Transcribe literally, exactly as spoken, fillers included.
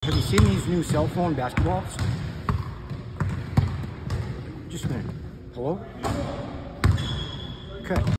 have you seen these new cell phone basketballs? Just a minute. Hello? Okay.